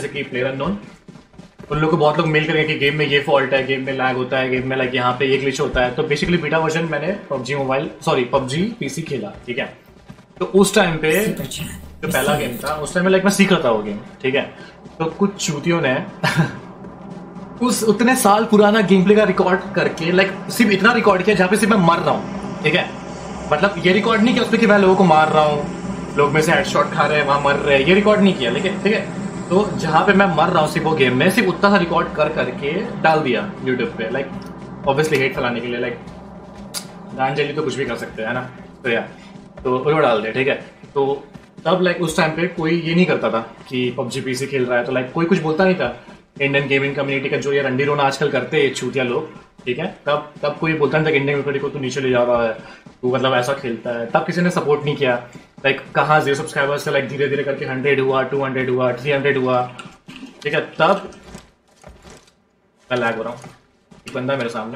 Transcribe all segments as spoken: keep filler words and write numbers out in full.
जैसे कि player unknown, उन लोग को बहुत लोग मेल करेंगे कि गेम में ये फॉल्ट है, गेम में लैग होता है, गेम में लाइक यहाँ पे ये ग्लिच होता है। तो बेसिकली बीटा वर्जन मैंने PUBG mobile sorry PUBG PC खेला, ठीक है। तो उस टाइम पे जो पहला गेम था उस टाइम में लाइक मैं सीख रहा था वो गेम, ठीक है। तो कुछ चूतियों ने उस उतने साल पुराना गेम प्ले का रिकॉर्ड करके लाइक सिर्फ इतना रिकॉर्ड किया जहाँ पे सिर्फ मैं मर रहा हूँ, ठीक है। मतलब ये रिकॉर्ड नहीं किया उसमें कि मैं लोगों को मार रहा हूँ, लोग में से हेडशॉट खा रहे हैं, वहां मर रहे हैं, ये रिकॉर्ड नहीं किया, लेकिन ठीक है। तो जहां पे मैं मर रहा हूँ सिर्फ वो गेम में, सिर्फ उतना सा रिकॉर्ड कर करके डाल दिया यूट्यूब पे, लाइक ऑब्वियसली हेट फैलाने के लिए, लाइक गांजली तो कुछ भी कर सकते हैं ना, तो यार तो वो डाल दे, ठीक है। तो तब लाइक उस टाइम पे कोई ये नहीं करता था कि पबजी पीसी खेल रहा है, तो लाइक कोई कुछ बोलता नहीं था। इंडियन गेमिंग कम्युनिटी का जो ये रंडी रोना आजकल करते हैं छूतिया लोग, ठीक है, तब तब कोई बोलता नहीं था कि इंडियन कम्युनिटी को तू नीचे ले जा रहा है, तू मतलब ऐसा खेलता है। तब किसी ने सपोर्ट नहीं किया। लाइक कहाँ जीरो सब्सक्राइबर्स से लाइक धीरे धीरे करके हंड्रेड हुआ, टू हंड्रेड हुआ, थ्री हंड्रेड हुआ, ठीक है। तब मैं लैग हो रहा हूँ, एक बंदा मेरे सामने,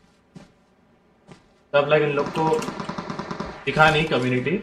तब लाइक इन लोग को दिखा नहीं कम्युनिटी,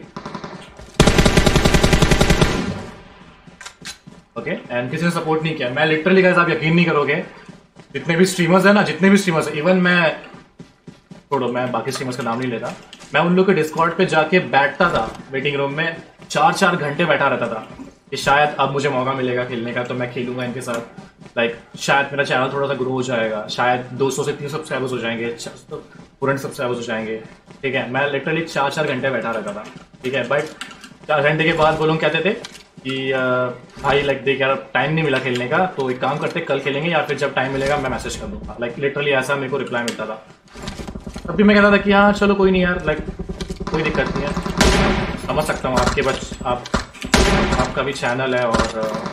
ओके, एंड किसी ने सपोर्ट नहीं किया। मैं लिटरली गाइस आप यकीन नहीं करोगे, जितने भी स्ट्रीमर्स है ना, जितने भी स्ट्रीमर्स है, इवन मैं छोड़ो मैं बाकी स्ट्रीमर्स का नाम नहीं लेता, मैं उन लोग के डिस्कॉर्ड पे जाके बैठता था वेटिंग रूम में, चार चार घंटे बैठा रहता था कि शायद अब मुझे मौका मिलेगा खेलने का तो मैं खेलूंगा इनके साथ, लाइक शायद मेरा चैनल थोड़ा सा ग्रो हो जाएगा, शायद दो सौ से तीन सौ सब्सक्राइबर्स हो जाएंगे, तुरंत सब्सक्राइबर्स हो जाएंगे, ठीक है। मैं लिटरली चार चार घंटे बैठा रहता था, ठीक है। बट चार घंटे के बाद वो लोग कहते थे कि भाई लाइक देख यार टाइम नहीं मिला खेलने का, तो एक काम करते कल खेलेंगे या फिर जब टाइम मिलेगा मैं मैसेज कर दूंगा, लाइक लिटरली ऐसा मेरे को रिप्लाई मिलता था। तब भी मैं कहता था कि हाँ चलो कोई नहीं यार, लाइक कोई दिक्कत नहीं है, समझ सकता हूँ आपके बस आप आपका भी चैनल है और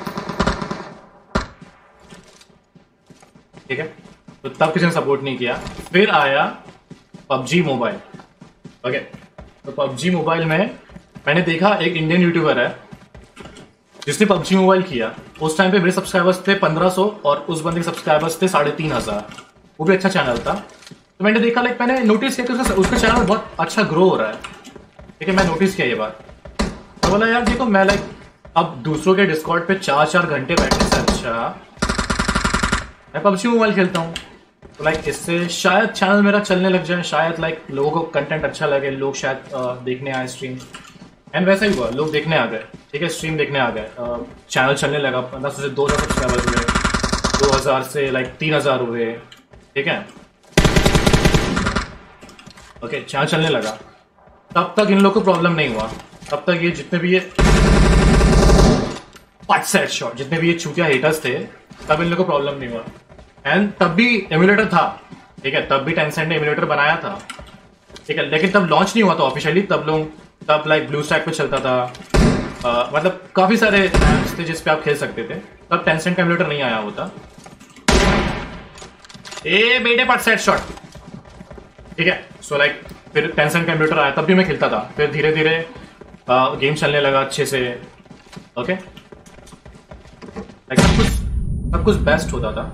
ठीक है। तो तब किसी ने सपोर्ट नहीं किया। फिर आया पबजी मोबाइल, ओके। तो पबजी मोबाइल में मैंने देखा एक इंडियन यूट्यूबर है जिसने पबजी मोबाइल किया। उस टाइम पे मेरे सब्सक्राइबर्स थे पंद्रह सौ और उस बंदे के सब्सक्राइबर्स थे साढ़े तीन हजार, वो भी अच्छा चैनल था। तो मैंने देखा लाइक मैंने नोटिस किया कि उसका उसका चैनल बहुत अच्छा ग्रो हो रहा है, ठीक है। मैं नोटिस किया ये बात, तो बोला यार देखो मैं लाइक अब दूसरों के डिस्कॉर्ड पे चार चार घंटे बैठने से अच्छा मैं पबजी मोबाइल खेलता हूँ, तो लाइक इससे शायद चैनल मेरा चलने लग जाए, शायद लाइक लोगों को कंटेंट अच्छा लगे, लोग शायद देखने आए स्ट्रीम। एंड वैसा ही हुआ, लोग देखने आ गए, ठीक है, स्ट्रीम देखने आ गए, चैनल चलने लगा, पंद्रह सौ से दो हजार सब्सक्राइबर्स हुए, दो हजार से लाइक तीन हजार हुए, ठीक है, ओके, चैनल चलने लगा। तब तक इन लोग को प्रॉब्लम नहीं हुआ, तब तक ये जितने भी ये पट सेट शॉट जितने भी ये चूतिया हेटर्स थे, तब इन लोग को प्रॉब्लम नहीं हुआ। एंड तब भी एमुलेटर था, ठीक है, तब भी टेंसेंट ने एमुलेटर बनाया था, ठीक है, लेकिन तब लॉन्च नहीं हुआ था ऑफिशियली। तब लोग तब लाइक ब्लू स्टैक पे चलता था, आ, मतलब काफी सारे ऐप्स थे जिस पे आप खेल सकते थे, तब टेंसेंट का एमुलेटर नहीं आया होता। ए बेटे पट सेट शॉट, ठीक है। सो लाइक फिर टेंसेंट का एमुलेटर आया, तब भी मैं खेलता था, फिर धीरे धीरे गेम चलने लगा अच्छे से, ओके, लाइक सब कुछ सब कुछ बेस्ट होता था।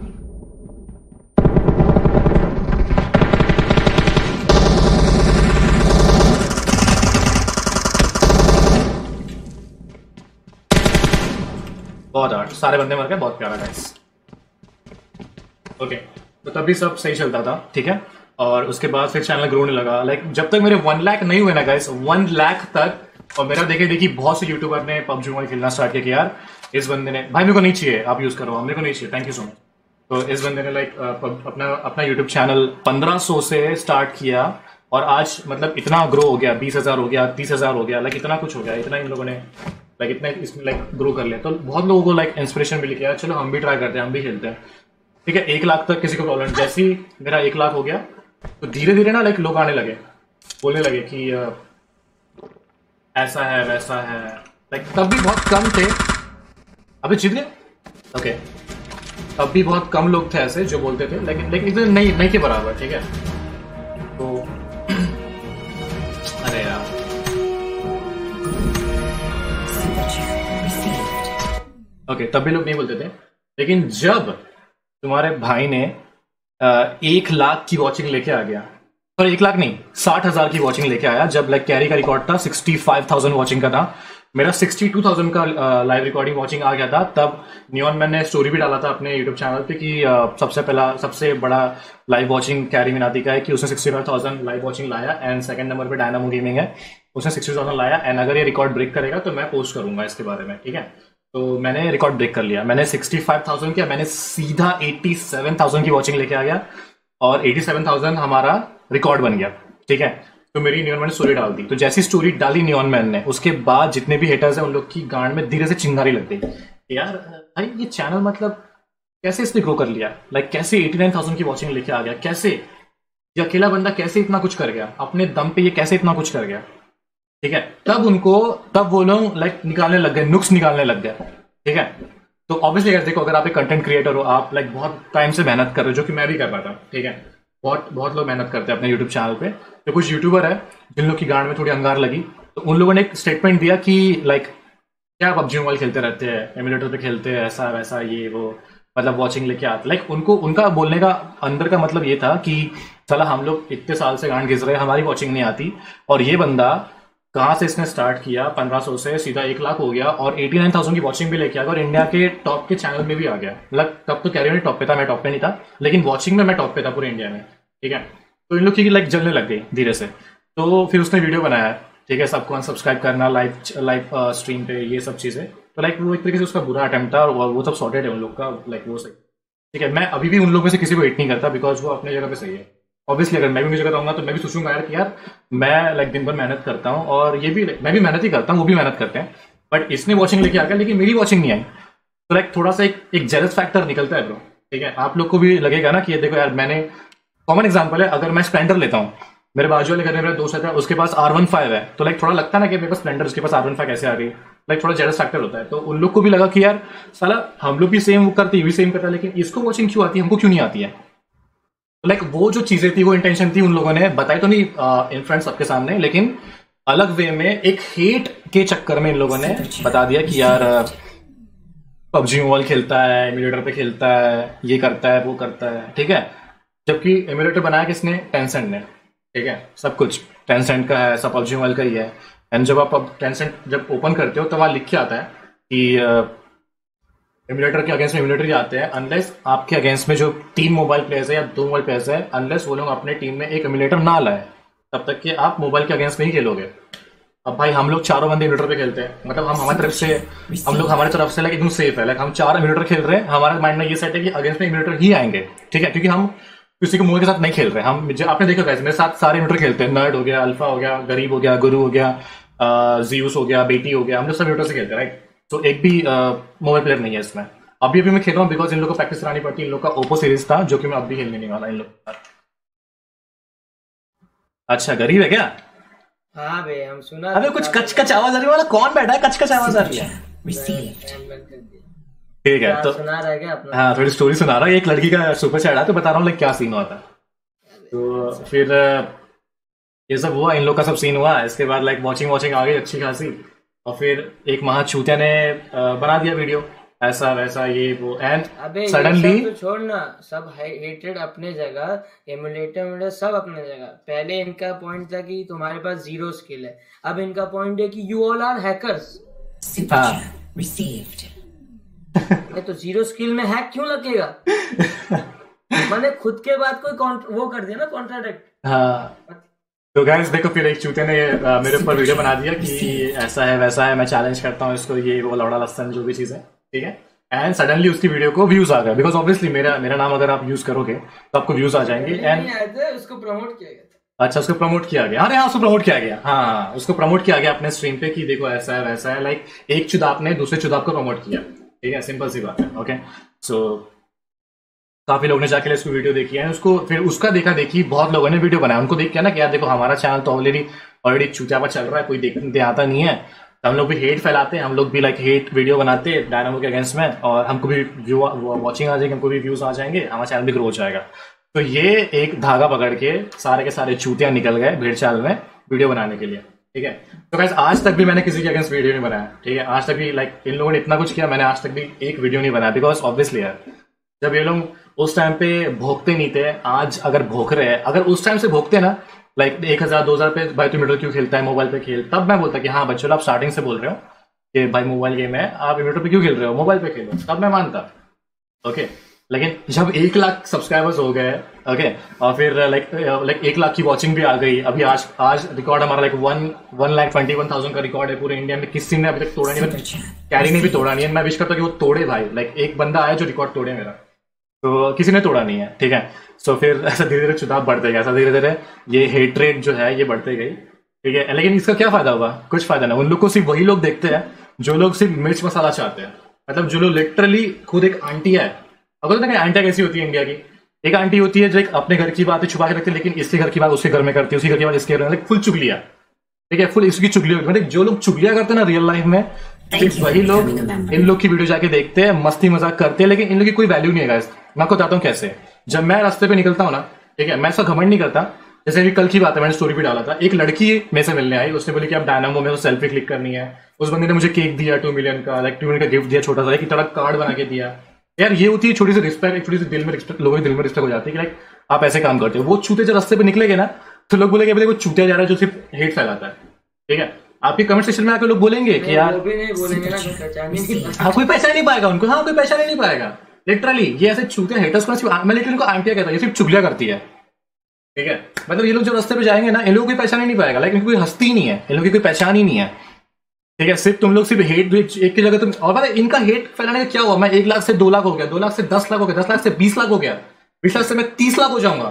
बहुत आर्ट, सारे बंदे मर गए, बहुत प्यारा गाइस, ओके। तो तभी सब सही चलता था, ठीक है। और उसके बाद फिर चैनल ग्रो होने लगा, लाइक जब तक मेरे वन लाख नहीं हुए ना गाइस, वन लाख तक, और मेरा देखे देखी बहुत से यूट्यूबर ने पबजी मोबाइल खेलना स्टार्ट किया कि यार इस बंदे ने, भाई मेरे को नहीं चाहिए आप यूज करो, मेरे को नहीं चाहिए, थैंक यू सो मच। तो इस बंदे ने लाइक अपना अपना यूट्यूब चैनल पंद्रह सौ से स्टार्ट किया और आज मतलब इतना ग्रो हो गया, बीस हजार हो गया, तीस हजार हो गया, लाइक इतना कुछ हो गया, इतना इन लोगों ने लाइक इतना इसमें लाइक ग्रो कर लिया। तो बहुत लोगों को लाइक इंस्पिरेशन मिली कि यार चलो हम भी ट्राई करते हैं, हम भी खेलते हैं, ठीक है। एक लाख तक किसी को प्रॉब्लम, जैसे ही मेरा एक लाख हो गया तो धीरे धीरे ना लाइक लोग आने लगे, बोलने लगे कि ऐसा है वैसा है, लाइक तब भी बहुत कम थे, अभी जीत गए, ओके। तब भी बहुत कम लोग थे ऐसे जो बोलते थे, लेकिन लेकिन इतने नहीं नहीं के बराबर, ठीक है। तो अरे यार ओके, तब भी लोग नहीं बोलते थे, लेकिन जब तुम्हारे भाई ने एक लाख की वॉचिंग लेके आ गया, सॉरी एक लाख नहीं साठ हजार की वॉचिंग लेके आया, जब लाइक कैरी का रिकॉर्ड था सिक्सटी फाइव थाउजेंड वॉचिंग का था, मेरा सिक्सटी टू थाउजेंड का लाइव रिकॉर्डिंग वॉचिंग आ गया था। तब नियॉन मैन ने स्टोरी भी डाला था अपने यूट्यूब चैनल पे कि uh, सबसे पहला सबसे बड़ा लाइव वॉचिंग कैरी मिनाती का है कि उसने sixty five thousand live watching लाया, एंड सेकंड नंबर पे डायनामो गेमिंग है, उसने सिक्सटी थाउजेंड लाया, एंड अगर ये रिकॉर्ड ब्रेक करेगा तो मैं पोस्ट करूंगा इसके बारे में, ठीक है। तो मैंने रिकॉर्ड ब्रेक कर लिया, मैंने सिक्सटी फाइव थाउजेंड किया, मैंने सीधा एटी सेवन थाउजेंड की वॉचिंग लेके आ गया और एटी सेवन थाउजेंड हमारा रिकॉर्ड बन गया, ठीक है। तो मेरी नियॉन मैन ने स्टोरी डाल दी, तो जैसी स्टोरी डाली नियॉन मैन ने, उसके बाद जितने भी हेटर्स हैं उन लोग की गांड में धीरे से चिंगारी लग गई यार भाई ये चैनल मतलब कैसे इसने ग्रो कर लिया, लाइक कैसे एटी नाइन थाउजेंड की वॉचिंग लेके आ गया, कैसे ये अकेला बंदा कैसे इतना कुछ कर गया अपने दम पे, ये कैसे इतना कुछ कर गया, ठीक है। तब उनको तब वो लोग लाइक निकालने लग गए, नुक्स निकालने लग गए, ठीक है। तो ऑब्वियसली अगर देखो, अगर आप एक कंटेंट क्रिएटर हो, आप लाइक बहुत टाइम से मेहनत कर रहे हो, जो कि मैं भी कर रहा था, ठीक है। बहुत बहुत लोग मेहनत करते हैं अपने यूट्यूब चैनल पे। तो कुछ यूट्यूबर है जिन लोग की गांड में थोड़ी अंगार लगी, तो उन लोगों ने एक स्टेटमेंट दिया कि लाइक क्या पबजी मोबाइल खेलते रहते हैं, एमुलेटर पे खेलते हैं, ऐसा वैसा ये वो, मतलब वॉचिंग लेके आते। लाइक उनको उनका बोलने का अंदर का मतलब ये था कि चला हम लोग इतने साल से गांड घिस रहे हैं, हमारी वॉचिंग नहीं आती, और ये बंदा कहाँ से इसने स्टार्ट किया पंद्रह सौ से सीधा एक लाख हो गया और एटी नाइन थाउजेंड की वॉचिंग भी लेके आ गया और इंडिया के टॉप के चैनल में भी आ गया। मतलब तब तो कैरियर में टॉप पे था, मैं टॉप पे नहीं था, लेकिन वॉचिंग में मैं टॉप पे था पूरे इंडिया में, ठीक है। तो इन लोग की लाइक जलने लग गई धीरे से। तो फिर उसने वीडियो बनाया, ठीक है, सबको अनसब्सक्राइब करना लाइव लाइव स्ट्रीम पे, ये सब चीजें। तो लाइक वो एक तरीके से उसका बुरा अटेम्प्ट था और वो सब सॉर्टेड है उन लोग का, लाइक वो सही, ठीक है। मैं अभी भी उन लोगों में से किसी को हिट नहीं करता, बिकॉज वो अपने जगह पे सही है। ऑब्वियसली अगर मैं भी उनकी जगह रहूंगा तो मैं भी सोचूंगा यार कि यार मैं लाइक दिन भर मेहनत करता हूँ और ये भी मैं भी मेहनत ही करता हूँ, वो भी मेहनत करते हैं, बट इसने वॉचिंग लेके आ गया लेकिन मेरी वॉचिंग नहीं आई। तो लाइक थोड़ा सा एक एक जेलस फैक्टर निकलता है ब्रो, ठीक है। आप लोग को भी लगेगा ना कि ये देखो यार, मैंने कॉमन एग्जांपल है, अगर मैं स्प्लेंडर लेता हूँ, मेरे बाजू वाले घर में मेरा दोस्त रहता है, उसके पास आर वन फाइव है, तो लाइक थोड़ा लगता है ना कि मेरे पास स्प्लेंडर, उसके पास आर वन फाइव कैसे आ रही है, लाइक थोड़ा जेलस फैक्टर होता है। तो उन लोग को भी लगा कि यार साला हम लोग भी सेम करते, ये भी सेम करता है, लेकिन इसको वॉचिंग क्यों आती है, हमको क्यों नहीं आती है। लाइक like, वो जो चीजें थी, वो इंटेंशन थी, उन लोगों ने बताई तो नहीं इन फ्रेंड सबके सामने, लेकिन अलग वे में एक हेट के चक्कर में इन लोगों ने बता दिया कि यार पबजी मोबाइल खेलता है, एमुलेटर पे खेलता है, ये करता है, वो करता है, ठीक है। जबकि एमुलेटर बनाया किसने, टेंसेंट ने, ठीक है। सब कुछ टेंसेंट का है, सब पबजी मोबाइल का ही है। एंड जब आप टेंसेंट जब ओपन करते हो तो वहां लिख के आता है कि एमुलेटर के अगेंस्ट में एमुलेटर ही आते हैं, अनलेस आपके अगेंस्ट में जो तीन मोबाइल प्लेयर्स है या दो मोबाइल प्लेयर्स है, अनलेस वो लोग अपने टीम में एक एमुलेटर ना लाए, तब तक कि आप मोबाइल के अगेंस्ट में ही खेलोगे। अब भाई हम लोग चारों बंदे एमुलेटर पे खेलते हैं, मतलब हम हमारी तरफ से हम लोग हमारी तरफ से लाइक एकदम सेफ है, लाइक हम चार एमुलेटर खेल रहे हैं, हमारे माइंड में ये सेट है कि अगेंस्ट में एमुलेटर ही आएंगे, ठीक है, क्योंकि हम किसी को मोबाइल के साथ नहीं खेल रहे हैं। हम आपने देखा कैसे मेरे साथ सारे एमुलेटर खेलते हैं, नर्ड हो गया, अल्फा हो गया, गरीब हो गया, गुरु हो गया, जीउस हो गया, बेटी हो गया, हम लोग सब एमुलेटर से खेलते हैं, राइट। तो एक भी मोबाइल प्लेयर नहीं है इसमें। अभी अभी मैं खेल रहा हूँ बिकॉज इन लोग को प्रैक्टिस करानी पड़ती है, इन लोग का ओप्पो सीरीज था जो कि मैं अब भी खेलने नहीं वाला इन लोग के साथ। अच्छा गरीब है क्या? हाँ बे, हम सुना। अबे कुछ कच कच आवाज आ रही है, वाला कौन बैठा है, कच कच आवाज आ रही है। ठीक है, तो सुना रहा है क्या अपना? हाँ थोड़ी स्टोरी सुना रहा है, एक लड़की का सुपर चैट है तो बता रहा हूँ लाइक क्या सीन हुआ था। तो फिर ये सब हुआ, इन लोग का सब सीन हुआ, इसके बाद लाइक वॉचिंग वॉचिंग आ गई अच्छी खासी, और फिर एक महा चूतिया ने बना दिया वीडियो ऐसा वैसा ये वो, एंड सडनली तो छोड़ना, सब हेटेड अपने जगह, एमुलेटर में सब अपने जगह। पहले इनका पॉइंट था कि तुम्हारे पास जीरो स्किल है, अब इनका पॉइंट है कि यू ऑल आर हैकर्स। तो जीरो स्किल में हैक क्यों लगेगा? मैंने खुद के बाद कोई वो कर दिया ना कॉन्ट्राडिक्ट। हाँ तो गाइस देखो, फिर एक चूते ने आ, मेरे ऊपर वीडियो बना दिया कि ऐसा है वैसा है, मैं चैलेंज करता हूँ इसको, ये वो लौड़ा लस्सन जो भी चीज है, ठीक है। एंड सडनली उसकी वीडियो को व्यूज आ गए, बिकॉज ऑब्वियसली मेरा मेरा नाम अगर आप यूज करोगे तो आपको व्यूज आ जाएंगे। एंड उसको प्रमोट किया गया। अच्छा उसको प्रमोट किया गया, अरे हाँ उसको प्रमोट किया गया, हाँ उसको प्रमोट किया गया अपने स्ट्रीम पे कि देखो ऐसा है वैसा है, लाइक एक चुदाप ने दूसरे चुदाप को प्रमोट किया, ठीक है, सिंपल सी बात है। ओके सो काफी लोगों ने जाके इसको वीडियो देखी है, उसको फिर उसका देखा देखी बहुत लोगों ने वीडियो बनाया, उनको देख के ना कि यार देखो हमारा चैनल तो ऑलरेडी ऑलरेडी चूतियापा चल रहा है, कोई देखने आता नहीं है, तो हम लोग भी हेट फैलाते हैं, हम लोग भी लाइक हेट वीडियो बनाते हैं डायनामो के अगेंस्ट में, और हमको भी व्यू वॉचिंग आ जाएगी, हमको भी व्यूज आ जाएंगे, हमारा चैनल भी ग्रो हो जाएगा। तो ये एक धागा पकड़ के सारे के सारे चूतियां निकल गए भेड़ चाल में वीडियो बनाने के लिए, ठीक है। तो गाइस आज तक भी मैंने किसी के अगेंस्ट वीडियो नहीं बनाया, ठीक है, आज तक भी लाइक इन लोगों ने इतना कुछ किया, मैंने आज तक भी एक वीडियो नहीं बनाया, बिकॉज ऑब्वियसली यार जब ये लोग उस टाइम पे भोगते नहीं थे, आज अगर भोग रहे हैं, अगर उस टाइम से भोगते ना लाइक एक हजार दो हजार पे भाई तू मीटर क्यों खेलता है मोबाइल पे खेल, तब मैं बोलता कि हाँ बच्चों आप स्टार्टिंग से बोल रहे हो, कि भाई मोबाइल गेम है, आप एमुलेटर पे क्यों खेल रहे हो, मोबाइल पे खेलो, तब मैं मानता। ओके, लेकिन जब एक लाख सब्सक्राइबर्स हो गए, ओके, और फिर लाइक लाइक एक लाख की वॉचिंग भी आ गई, अभी आज आज रिकॉर्ड हमारा like one one lakh twenty one thousand का रिकॉर्ड है पूरे इंडिया में, किसी ने अभी तक तोड़ा नहीं, कैरी ने भी तोड़ा नहीं है। मैं विश करता हूँ कि वो तोड़े भाई, लाइक एक बंदा आया जो रिकॉर्ड तोड़े मेरा, तो किसी ने तोड़ा नहीं है, ठीक है। सो फिर ऐसा धीरे धीरे चुनाव बढ़ते गए, ऐसा धीरे धीरे ये हेट्रेड जो है ये बढ़ते गई, ठीक है। लेकिन इसका क्या फायदा हुआ, कुछ फायदा नहीं। उन लोग को सिर्फ वही लोग देखते हैं जो लोग सिर्फ मिर्च मसाला चाहते हैं, मतलब जो लोग लिटरली खुद एक आंटी है। अगर तो आंटिया कैसी होती है इंडिया की, एक आंटी होती है जो एक अपने घर की बातें छुपा के रखती है, लेकिन इसके घर की बात उसके घर में करती है, उसके घर की बात इसके घर में, फुल चुगलिया, ठीक है, फुल इसकी चुगली होती है। मतलब जो लोग चुगलिया करते हैं ना रियल लाइफ में, सिर्फ वही लोग इन लोग की वीडियो जाके देखते हैं, मस्ती मजाक करते हैं, लेकिन इन लोग की कोई वैल्यू नहीं है गाइस। मैं आपको बताता हूँ कैसे। जब मैं रास्ते पे निकलता हूँ ना, ठीक है, मैं ऐसा घमंड नहीं करता। जैसे अभी कल की बात है, मैंने स्टोरी भी डाला था, एक लड़की मेरे से मिलने आई, उसने बोली कि आप डायनामो में सेल्फी क्लिक करनी है। उस बंदे ने मुझे केक दिया टू मिलियन का, लाइक टू मिलियन का गिफ्ट दिया, छोटा सा एक तरह कार्ड बना के दिया। यार ये होती है छोटी सी रिस्पेक्ट, एक छोटी सी दिल में रिस्पेक्ट, लोगों के दिल में रिस्पेक्ट हो जाती है कि लाइक आप ऐसे काम करते हो। वो चूते जब रास्ते पे निकलेंगे ना, तो लोग बोलेंगे देखो चूतिया जा रहा है जो सिर्फ हेट फैलाता है, ठीक है। आपके कमेंट सेक्शन में आकर लोग बोलेंगे कि यार, वो भी नहीं बोलेंगे ना, कोई पहचान ही नहीं हाँ कोई पहचान नहीं पाएगा उनको, हाँ कोई पहचान ही नहीं पाएगा। लिटरली ये ऐसे चूतिया हेटर्स को, मैं लिटरली इनको आंटिया कहता हूँ, ये सिर्फ चुगलिया करती है, ठीक है। मतलब ये लोग जो रास्ते पे जाएंगे ना, इन लोगों की पहचान ही नहीं पाएगा, लाइक इनकी कोई हस्ती ही नहीं है, इन लोगों की कोई पहचान ही नहीं है, ठीक है। सिर्फ तुम लोग सिर्फ हेट एक की जगह तुम, और पता है इनका हेट फैलाने का क्या हुआ, मैं एक लाख से दो लाख हो गया, दो लाख से दस लाख हो गया, दस लाख से बीस लाख हो गया, बीस लाख से मैं तीस लाख हो जाऊंगा।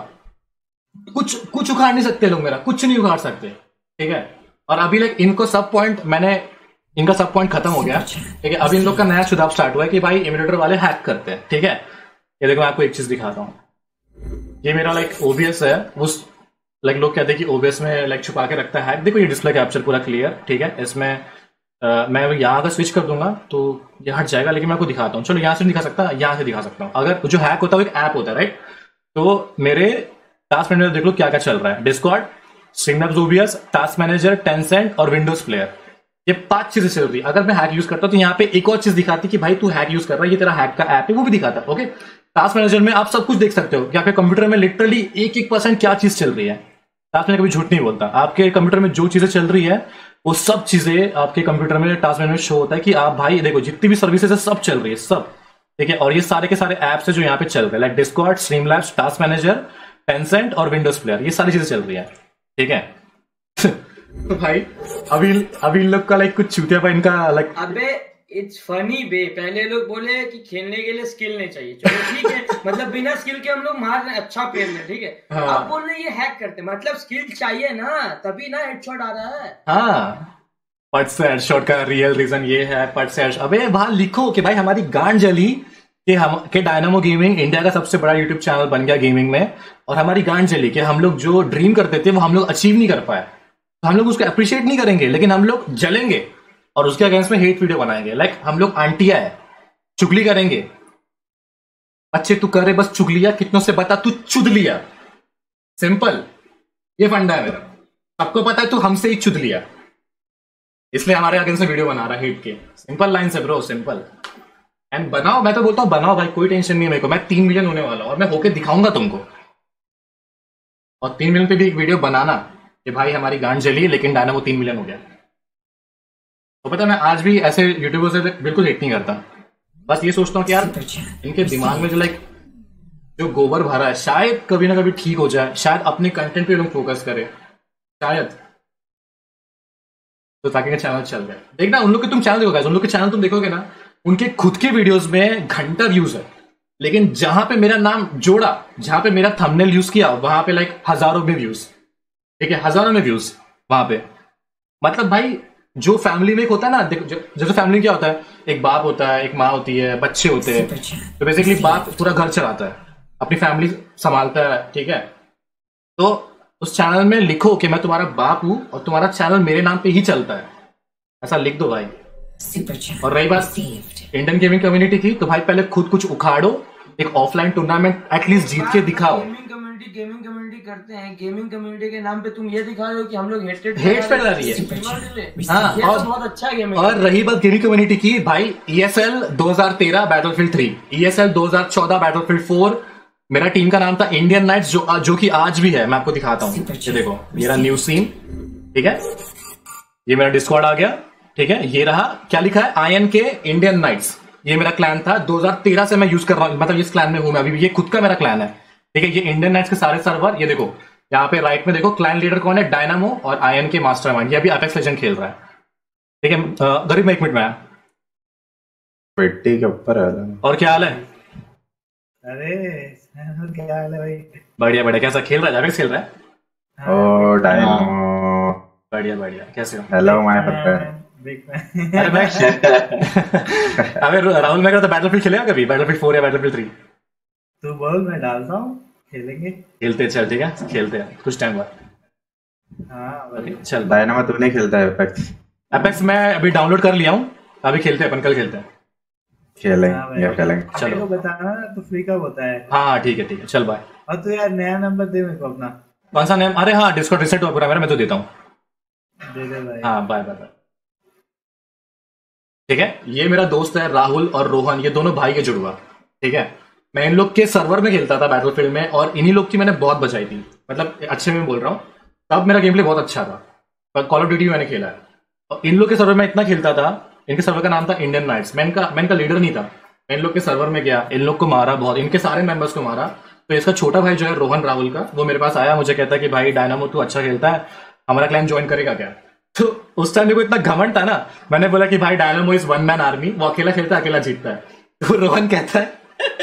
कुछ कुछ उखाड़ नहीं सकते लोग मेरा, कुछ नहीं उखाड़ सकते, ठीक है। और अभी लाइक इनको सब पॉइंट मैंने, इनका सब पॉइंट खत्म हो गया, ठीक है। अभी इन लोग का नया चुनाव स्टार्ट हुआ है कि भाई एमुलेटर वाले हैक करते हैं, ठीक है। ये देखो मैं आपको एक चीज दिखाता हूँ, ये मेरा लाइक ओबीएस है, उस लाइक लोग कहते हैं कि ओबीएस में लाइक छुपा के रखता है हैक। देखो ये डिस्प्ले कैप्चर पूरा क्लियर, ठीक है। इसमें Uh, मैं यहाँ का स्विच कर दूंगा तो ये हट जाएगा, लेकिन मैं आपको दिखाता हूँ। चलो यहाँ से नहीं दिखा सकता, यहाँ से दिखा सकता हूँ। अगर जो हैक होता है वो एक ऐप होता है, राइट। तो मेरे टास्क मैनेजर देख लो क्या क्या चल रहा है, Discord, Streamlabs OBS, task manager, Tencent और विंडोज प्लेयर, ये पांच चीजें चल रही है। अगर मैं हैक यूज करता हूँ तो यहाँ पे एक और चीज दिखाती कि भाई तू हैक यूज कर रहा है, ये तेरा हैक का ऐप है, वो भी दिखाता है, ओके। टास्क मैनेजर में आप सब कुछ देख सकते हो कि आपके कंप्यूटर में लिटरली एक एक परसेंट क्या चीज चल रही है। टास्क मैनेजर कभी झूठ नहीं बोलता, आपके कंप्यूटर में जो चीजें चल रही है वो सब चीजें आपके कंप्यूटर में टास्क मैनेजर में शो होता है कि आप भाई देखो जितनी भी सर्विसेज है सब चल रही है, सब, ठीक है। और ये सारे के सारे एप्स है जो यहाँ पे चल रहे हैं, like Discord, Streamlabs, task manager, Tencent और विंडोज प्लेयर, ये सारी चीजें चल रही है, ठीक है। तो भाई अभी अभी इन लोग का लाइक कुछ चूतिया पर इनका लाइक, अबे इट्स फनी बे, पहले लोग बोले कि खेलने के लिए स्किल नहीं चाहिए, चलो ठीक है, मतलब बिना स्किल के हम लोग मार रहे हैं, अच्छा खेल रहे हैं, ठीक है। हाँ। अब बोल रहे ये हैक करते, मतलब स्किल चाहिए ना, तभी ना हेडशॉट आ रहा है। हाँ पट से हेडशॉट का रियल रीजन ये है, पट से हेडशॉट। अबे बाहर लिखो कि भाई हमारी गांड जली कि हम के डायनामो गेमिंग इंडिया का सबसे बड़ा यूट्यूब चैनल बन गया गेमिंग में, और हमारी गांड जली कि हम लोग जो ड्रीम करते थे वो हम लोग अचीव नहीं कर पाए, तो हम लोग उसको अप्रिशिएट नहीं करेंगे, लेकिन हम लोग जलेंगे और उसके अगेंस्ट में हेट वीडियो बनाएंगे। लाइक हम लोग आंटिया है, चुगली करेंगे। अच्छे तू करे बस चुगलिया, कितनों से बता तू चुद लिया, सिंपल ये फंडा है मेरा। सबको पता है तू हमसे ही चुद लिया, इसलिए हमारे अगेंस्ट में वीडियो बना रहा है हेट के। सिंपल लाइन से ब्रो, सिंपल। एंड बनाओ, मैं तो बोलता हूं बनाओ भाई, कोई टेंशन नहीं है मेरे को। मैं तीन मिलियन होने वाला हूं और मैं होके दिखाऊंगा तुमको। और तीन मिलियन पे भी एक वीडियो बनाना कि भाई हमारी गांड जली लेकिन डायनामो तीन मिलियन हो गया। तो पता है मैं आज भी ऐसे यूट्यूबर से बिल्कुल हेट नहीं करता, बस ये सोचता हूँ कि यार इनके दिमाग में जो लाइक जो गोबर भरा है शायद कभी ना कभी ठीक हो जाए, शायद अपने कंटेंट पे लोग फोकस करें, शायद, तो ताकि चैनल चल जाए। देखना उन लोग के तुम चैनल देखोगे, उन लोग के चैनल तुम देखोगे ना, उनके खुद के वीडियोस में घंटा व्यूज है, लेकिन जहां पे मेरा नाम जोड़ा, जहां पे मेरा थंबनेल यूज किया, वहां पे लाइक हजारों में व्यूज, ठीक है, हजारों में व्यूज वहां पे। मतलब भाई जो फैमिली में एक होता है ना, देखो जैसे फैमिली में क्या होता है, एक बाप होता है, एक माँ होती है, बच्चे होते हैं, तो बेसिकली बाप पूरा घर चलाता है, अपनी फैमिली संभालता है, ठीक है। तो उस चैनल में लिखो कि मैं तुम्हारा बाप हूं और तुम्हारा चैनल मेरे नाम पे ही चलता है, ऐसा लिख दो भाई। और रही बात इंडियन गेमिंग कम्युनिटी की, तो भाई पहले खुद कुछ उखाड़ो, एक ऑफलाइन टूर्नामेंट एटलीस्ट जीत के दिखाओ। गेमिंग कम्युनिटी गेमिंग कम्युनिटी करते हैं, गेमिंग कम्युनिटी के नाम पे तुम ये दिखा रहे हो कि हम लोग हेटेड हेट फैला रही है। हाँ, ये और तो बहुत अच्छा गेम है। और रही बात गेमिंग कम्युनिटी की, भाई ईएसएल दो हज़ार तेरह बैटलफील्ड थ्री, ईएसएल दो हज़ार चौदह बैटलफील्ड फोर, मेरा टीम का नाम था इंडियन नाइट्स, जो जो कि आज भी है। मैं आपको दिखाता हूँ, ये देखो मेरा न्यू सीन, ठीक है, ये मेरा डिस्कॉर्ड आ गया, ठीक है, ये रहा क्या लिखा है, आयन के इंडियन नाइट्स, ये मेरा क्लैन था दो हज़ार तेरह से मैं यूज कर रहा हूँ, मतलब इस क्लैन में हूं मैं अभी, ये खुद का मेरा क्लैन है, ठीक है। ये इंडियन नाइट्स के सारे सर्वर, ये देखो यहाँ पे राइट में देखो क्लैन लीडर कौन है, डायनामो और आयन के मास्टरमाइंड, ये अभी एपेक्स लेजेंड खेल रहा है, ठीक है। अ, गरीब मैं एक मिनट में आया, पेटी के ऊपर है। और क्या हाल है? अरे क्या हाल है भाई? बढ़िया बढ़िया, कैसा खेल रहा है, एपेक्स खेल रहा है? ओ डायनामो, बढ़िया बढ़िया, कैसे हो? Hello my friend. अरे मैं अबे राहुल, मैं कह रहा था बैटलफील्ड खेलेगा कभी, बैटलफील्ड फोर या बैटलफील्ड थ्री? तू बोल, मैं डालता हूँ, खेलेंगे। खेलते चल, ठीक है खेलते हैं कुछ टाइम बाद। हाँ ओके चल। डायनामो तू नहीं खेलता है एपेक्स? एपेक्स मैं अभी डाउनलोड कर लिया हूँ, अभी खेलते हैं अपन, कल खेलते हैं। खेलेंगे ये खेलेंगे। चलो को बताना तो फ्री कब होता है। हाँ हाँ ठीक है ठीक है, चल बाय। और तू यार नया नंबर दे मेरे को अपना। कौन सा नेम? अरे हाँ डिस्कॉर्ड रिसेट हुआ पूरा मेरा, मैं तो देता हूँ। दे दे भाई। हाँ बाय बाय बाय। ठीक है, ये मेरा दोस्त है राहुल और रोहन, ये दोनों भाई के जुड़वा, ठीक है। मैं इन लोग के सर्वर में खेलता था बैटलफील्ड में, और इन्हीं लोग की मैंने बहुत बचाई थी, मतलब अच्छे में बोल रहा हूँ, तब मेरा गेम प्ले बहुत अच्छा था, पर कॉल ऑफ ड्यूटी मैंने खेला है। और इन लोग के सर्वर में इतना खेलता था, इनके सर्वर का नाम था इंडियन नाइट्स, मैं इनका मैं इनका लीडर नहीं था, मैं इन लोग के सर्वर में गया, इन लोग को मारा बहुत, इनके सारे मेंबर्स को मारा। तो इसका छोटा भाई जो है रोहन राहुल का, वो मेरे पास आया, मुझे कहता है कि भाई डायनामो तू अच्छा खेलता है, हमारा क्लैन ज्वाइन करेगा क्या? तो उस टाइम मेरे को इतना घमंड था ना, मैंने बोला कि भाई Dynamo is one man army, वो अकेला खेलता है अकेला जीतता है। तो रोहन कहता है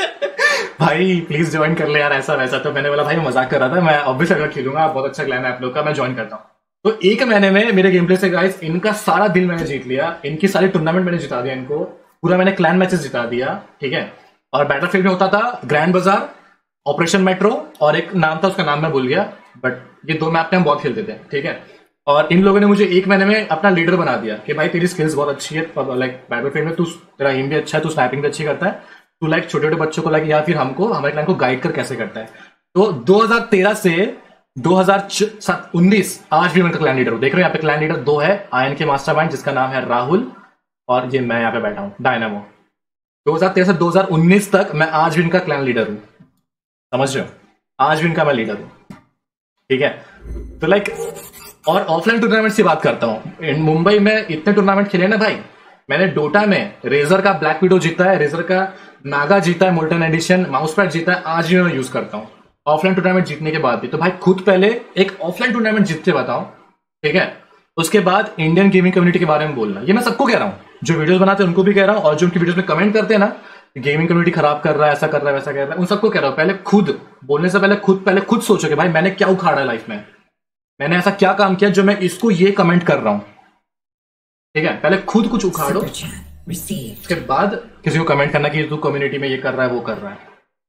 भाई प्लीज ज्वाइन कर ले यार, ऐसा वैसा। तो मैंने बोला भाई मजाक कर रहा था, मैं ऑब्वियसली अगर खेलूंगा, बहुत अच्छा क्लैन है आप लोग का, मैं ज्वाइन करता हूँ। तो एक महीने में मेरे गेम प्ले से गाइस इनका सारा दिल मैंने जीत लिया, इनकी सारी टूर्नामेंट मैंने जिता दिया, इनको पूरा मैंने क्लैन मैचेस जिता दिया, ठीक है। और बैटलफील्ड में होता था ग्रैंड बाजार, ऑपरेशन मेट्रो, और एक नाम था उसका नाम मैं भूल गया, बट ये दो मैप पे हम बहुत खेलते थे, ठीक है। और इन लोगों ने मुझे एक महीने में अपना लीडर बना दिया कि भाई तेरी स्किल्स बहुत अच्छी है, लाइक बैटलफील्ड में तू, तेरा एम भी अच्छा है, तू स्नाइपिंग भी अच्छी करता है, तू लाइक छोटे छोटे बच्चों को लाइक या फिर हमको हमारे क्लाइंट को गाइड कर कैसे करता है। तो दो हज़ार तेरह से दो हज़ार उन्नीस आज भी मैं क्लैन लीडर हूं, देख रहे हो यहाँ पे क्लैन लीडर दो है, आयन के मास्टरमाइंड जिसका नाम है राहुल, और ये मैं यहाँ पे बैठा हूँ डायनामो। दो हज़ार तेरह से दो हज़ार उन्नीस तक मैं आज भी इनका क्लैन लीडर हूं, समझ रहे हो, आज भी इनका मैं लीडर हूं, ठीक है। तो लाइक और ऑफलाइन टूर्नामेंट की बात करता हूं, मुंबई में इतने टूर्नामेंट खेले ना भाई, मैंने डोटा में रेजर का ब्लैक विडो जीता है, रेजर का नागा जीता है, मोल्टन एडिशन माउस पैड जीता है, आज भी मैं यूज करता हूं ऑफलाइन टूर्नामेंट जीतने के बाद भी। तो भाई खुद पहले एक ऑफलाइन टूर्नामेंट जीत के बताओ, ठीक है, उसके बाद इंडियन गेमिंग कम्युनिटी के बारे में बोलना। ये मैं सबको कह रहा हूं, जो वीडियोस बनाते हैं उनको भी कह रहा हूं, और जो उनकी वीडियोस में कमेंट करते हैं ना गेमिंग कम्युनिटी खराब कर रहा है, ऐसा कर रहा है, वैसा कर रहा है, उन सबको कह रहा हूं पहले खुद बोलने से पहले खुद पहले खुद सोचो कि भाई मैंने क्या उखाड़ा है लाइफ में, मैंने ऐसा क्या काम किया जो मैं इसको ये कमेंट कर रहा हूं, ठीक है। पहले खुद कुछ उखाड़ो, उसके बाद किसी को कमेंट करना कि तू कम्युनिटी में ये कर रहा है वो कर रहा है।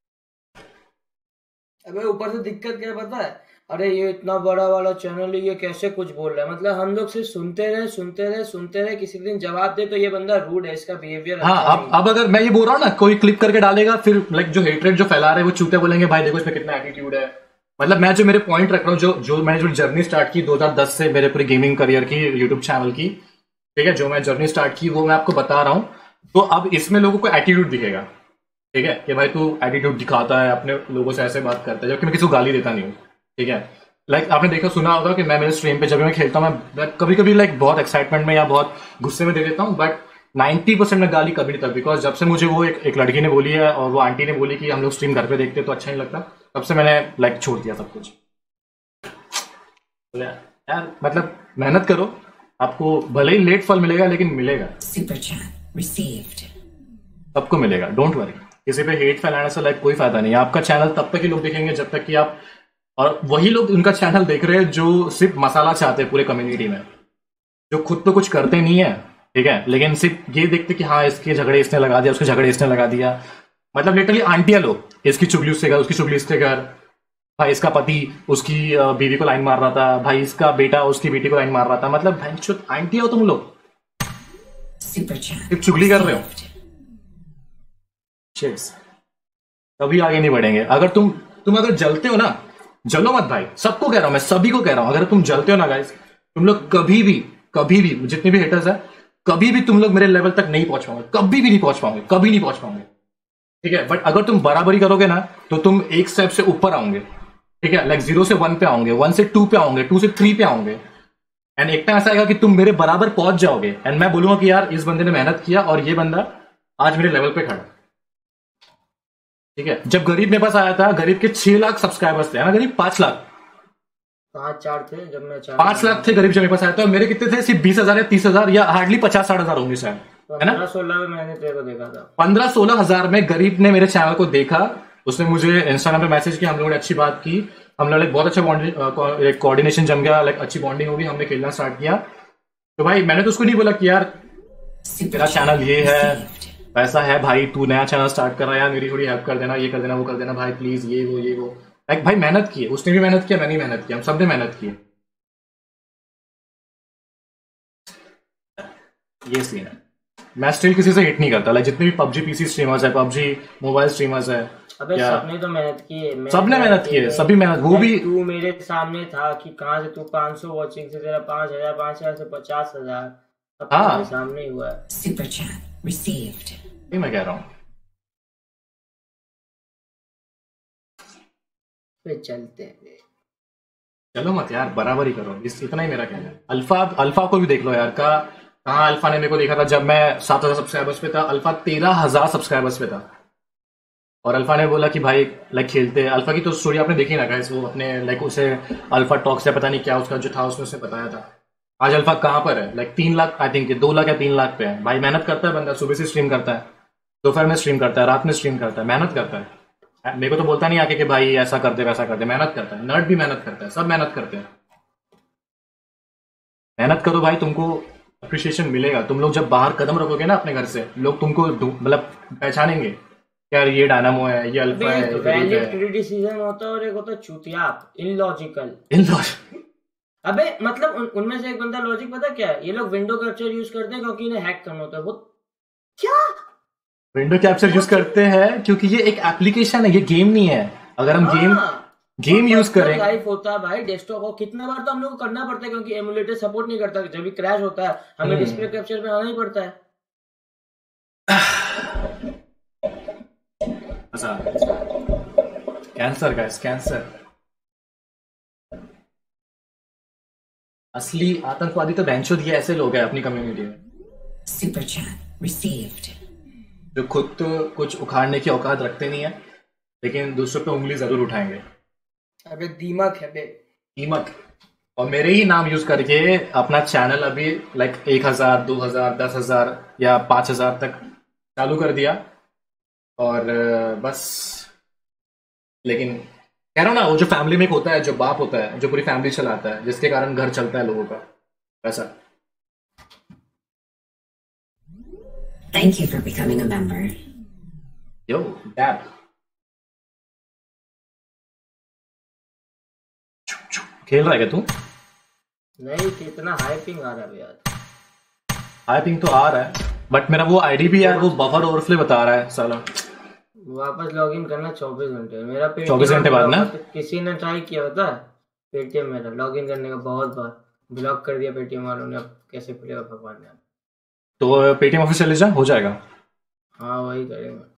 अबे ऊपर से दिक्कत क्या पता है, अरे ये इतना बड़ा वाला चैनल है, ये कैसे कुछ बोल रहा है, मतलब हम लोग सिर्फ सुनते रहे सुनते रहे सुनते रहे, किसी दिन जवाब दे तो ये बंदा रूड है, इसका बिहेवियर। हाँ अच्छा अब अब अगर मैं ये बोल रहा हूँ ना, कोई क्लिप करके डालेगा, फिर लाइक जो हेटरेट जो फैला रहे हैं वो चूते बोलेंगे भाई देखो इसमें कितना एटीट्यूड है। मतलब मैं जो मेरे पॉइंट रख रहा हूँ, जो जो मैंने जो जर्नी स्टार्ट की दो हज़ार दस से मेरे पूरी गेमिंग करियर की, यूट्यूब चैनल की, ठीक है, जो मैं जर्नी स्टार्ट की वो मैं आपको बता रहा हूँ। तो अब इसमें लोगों को एटीट्यूड दिखेगा, ठीक है, कि भाई तू एटीट्यूड दिखाता है, अपने लोगों से ऐसे बात करता है, जबकि मैं किसी को गाली देता नहीं हूँ, ठीक है। लाइक like, आपने देखा सुना होगा कि मैं मेरे स्ट्रीम पे जब भी मैं खेलता हूँ, मैं कभी कभी लाइक बहुत एक्साइटमेंट में या बहुत गुस्से में दे देता हूँ, बट नाइन्टी परसेंट मैं गाली कभी नहीं था, बिकॉज जब से मुझे वो एक, एक लड़की ने बोली है और वो आंटी ने बोली कि हम लोग स्ट्रीम घर पे देखते तो अच्छा नहीं लगता, तब से मैंने लाइक like, छोड़ दिया सब कुछ। यार मतलब मेहनत करो, आपको भले ही लेट फल मिलेगा लेकिन मिलेगा, सबको मिलेगा, डोंट वरी। किसी पे हेट फैलाने से लाइक कोई फायदा नहीं है। आपका चैनल तब तक ही लोग देखेंगे जब तक कि आप, और वही लोग उनका चैनल देख रहे हैं जो सिर्फ मसाला चाहते हैं पूरे कम्युनिटी में, जो खुद तो कुछ करते नहीं है, ठीक है, लेकिन सिर्फ ये देखते कि हाँ इसके झगड़े इसने लगा दिया, उसके झगड़े इसने लगा दिया, मतलब लिटरली आंटियां लोग, इसकी चुगली उससे घर, उसकी चुगली इसके घर, भाई इसका पति उसकी बीवी को लाइन मार रहा था, भाई इसका बेटा उसकी बेटी को लाइन मार रहा था, मतलब आंटियां हो तुम लोग, सिर्फ चुगली कर रहे हो, कभी आगे नहीं बढ़ेंगे। अगर तुम तुम अगर जलते हो ना, जलो मत भाई, सबको कह रहा हूं मैं, सभी को कह रहा हूं, अगर तुम जलते हो ना गाइस, तुम लोग कभी भी कभी भी जितने भी हेटर्स है, कभी भी तुम लोग मेरे लेवल तक नहीं पहुंच पाओगे, कभी भी नहीं पहुंच पाओगे, कभी नहीं पहुंच पाओगे, ठीक है। बट अगर तुम बराबरी करोगे ना तो तुम एक स्टेप से ऊपर आओगे, ठीक है, लाइक जीरो से वन पे आओगे, वन से टू पे आओगे, टू से थ्री पे आओगे, एंड एक टाइम ऐसा आएगा कि तुम मेरे बराबर पहुंच जाओगे एंड मैं बोलूंगा कि यार इस बंदे ने मेहनत किया और ये बंदा आज मेरे लेवल पे खड़ा। ठीक है, जब गरीब मेरे पास आया था, गरीब के छह लाख सब्सक्राइबर्स थे, है ना गरीब? पांच लाख पांच चार थे जब मैं चार पांच लाख थे गरीब जब मेरे पास आया था। मेरे कितने थे? सिर्फ बीस हजार या तीस हजार या हार्डली पचास साठ हजार होंगे शायद, है ना? पंद्रह सोलह में मैंने तेरे को देखा था। पंद्रह सोलह हजार में गरीब ने मेरे चैनल को देखा, उसने मुझे इंस्टाग्राम पे मैसेज किया, हम लोगों ने अच्छी बात की, हम लोग बहुत अच्छा कोऑर्डिनेशन जम गया, लाइक अच्छी बॉन्डिंग होगी, हमने खेलना स्टार्ट किया। तो भाई मैंने तो उसको नहीं बोला कि यार तेरा चैनल ये है, पैसा है भाई, तू नया चैनल स्टार्ट कर रहा है यार, मेरी थोड़ी हेल्प कर देना, ये कर देना, वो कर देना भाई प्लीज, ये वो ये वो। लाइक भाई मेहनत की है, उसने भी मेहनत किया, मैंने भी मेहनत किया, हम सबने मेहनत की है। ये सीन है। मैं स्टिल किसी से हिट नहीं करता, लाइक जितने भी पबजी पीसी स्ट्रीमर्स है, पबजी मोबाइल स्ट्रीमर्स है, अबे या सबने तो मेहनत की है। सबने मेहनत की है, सभी मेहनत, वो भी तू मेरे सामने था कि कहाँ से तू पाँच सौ वॉचिंग से तेरा पाँच हजार पाँच हजार से पचास हजार अब हाँ। तेरे सामने ही हुआ है। Super chat received. ये मैं कह रहा हूँ। फिर चलते हैं। चलो मत यार, बराबर ही करो, इस इतना ही मेरा कहना है। अल्फा अल्फा को भी देख लो यार, का कहाँ अल्फा ने मेरे को देखा था जब मैं सात हजार सब्सक्राइबर्स पे था, अल्फा तेरह हजार सब्सक्राइबर्स पे था, और अल्फा ने बोला कि भाई लाइक खेलते हैं। अल्फा की तो स्टोरी आपने देखी ना गाइस, वो अपने लाइक उसे अल्फा टॉक से पता नहीं क्या उसका जो था उसने उसे बताया था। आज अल्फा कहाँ पर है? लाइक तीन लाख आई थिंक, दो लाख या तीन लाख पे है। भाई मेहनत करता है बंदा, सुबह से स्ट्रीम करता है, दोपहर में स्ट्रीम करता है, रात में स्ट्रीम करता है, मेहनत करता है। मेरे को तो बोलता नहीं आके कि भाई ऐसा कर दे वैसा कर दे, मेहनत करता है। नर्ड भी मेहनत करता है, सब मेहनत करते हैं। मेहनत करो भाई, तुमको अप्रिशिएशन मिलेगा। तुम लोग जब बाहर कदम रखोगे ना अपने घर से, लोग तुमको मतलब पहचानेंगे, यार ये डायनामो है, ये अल्फा है, ये गरीब वैलिड है। क्रिटिसिज्म होता है और एक होता है चूतियाप, इलॉजिकल। इन लोग अबे मतलब उन, उनमें से एक बंदा लॉजिक पता क्या है, ये लोग विंडो कैप्चर यूज करते हैं क्योंकि इन्हें हैक करना होता है। वो क्या विंडो कैप्चर यूज करते हैं क्योंकि ये एक एप्लीकेशन है, ये गेम नहीं है। अगर हम गेम गेम यूज करें, लाइफ होता है भाई डेस्कटॉप को कितना बार तो हम लोग को करना पड़ता है क्योंकि एमुलेटर सपोर्ट नहीं करता। जब भी क्रैश होता है हमें हम्म। डिस्प्ले कैप्चर पे आना ही पड़ता है। Cancer guys, cancer. असली आतंकवादी तो बेंचोद ये ऐसे लोग हैं अपनी कम्युनिटी में, Super chat received. जो खुद तो कुछ उखाड़ने की औकात रखते नहीं है, लेकिन दूसरों पे उंगली जरूर उठाएंगे। अबे दीमक है बे। कीमत। और मेरे ही नाम यूज करके अपना चैनल अभी लाइक एक हजार दो हजार दस हजार या पांच हजार तक चालू कर दिया, और अ, बस। लेकिन कह रहा हूँ ना, वो जो फैमिली में एक होता है, जो बाप होता है, जो पूरी फैमिली चलाता है, जिसके कारण घर चलता है लोगों का, वैसा। Thank you for becoming a member. Yo dab. खेल रहा है क्या तू? नहीं कितना हाइपिंग आ रहा है यार। हाई पिंग तो आ रहा है, बट मेरा वो आईडी भी यार वो बफर ओवरफ्लो बता रहा है साला। वापस लॉगिन करना चौबीस घंटे। मेरा पेटीएम चौबीस घंटे बाद ना? किसी ने ट्राई किया होता है पेटीएम मेरा लॉगिन करने का बहुत बार, ब्लॉक कर दिया पेटीएम वालों ने। अब कैसे खुलेगा भगवान ने। तो पेटीएम ऑफिस चले जा, हो जाएगा। हाँ वही करेंगे।